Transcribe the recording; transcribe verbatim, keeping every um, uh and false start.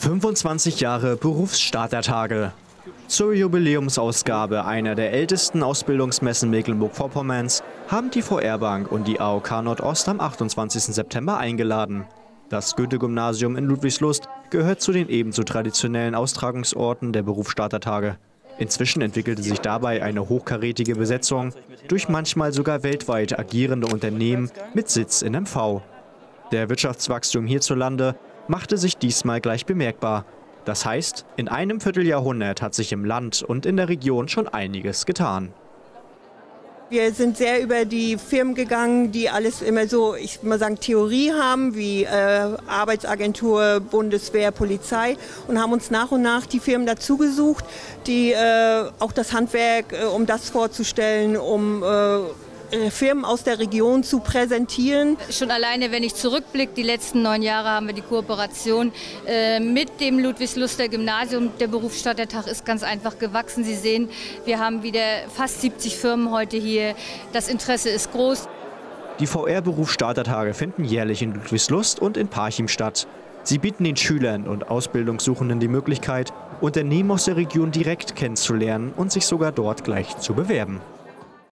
fünfundzwanzig Jahre Berufsstartertage. Zur Jubiläumsausgabe einer der ältesten Ausbildungsmessen Mecklenburg-Vorpommerns haben die V R-Bank und die A O K Nordost am achtundzwanzigsten September eingeladen. Das Goethe-Gymnasium in Ludwigslust gehört zu den ebenso traditionellen Austragungsorten der Berufsstartertage. Inzwischen entwickelte sich dabei eine hochkarätige Besetzung durch manchmal sogar weltweit agierende Unternehmen mit Sitz in M V. Der Wirtschaftswachstum hierzulande machte sich diesmal gleich bemerkbar. Das heißt, in einem Vierteljahrhundert hat sich im Land und in der Region schon einiges getan. Wir sind sehr über die Firmen gegangen, die alles immer so, ich will mal sagen, Theorie haben, wie äh, Arbeitsagentur, Bundeswehr, Polizei, und haben uns nach und nach die Firmen dazugesucht, die äh, auch das Handwerk, äh, um das vorzustellen, um äh, Firmen aus der Region zu präsentieren. Schon alleine, wenn ich zurückblicke, die letzten neun Jahre haben wir die Kooperation äh, mit dem Ludwigsluster Gymnasium. Der Berufsstartertag ist ganz einfach gewachsen. Sie sehen, wir haben wieder fast siebzig Firmen heute hier. Das Interesse ist groß. Die V R-Berufsstartertage finden jährlich in Ludwigslust und in Parchim statt. Sie bieten den Schülern und Ausbildungssuchenden die Möglichkeit, Unternehmen aus der Region direkt kennenzulernen und sich sogar dort gleich zu bewerben.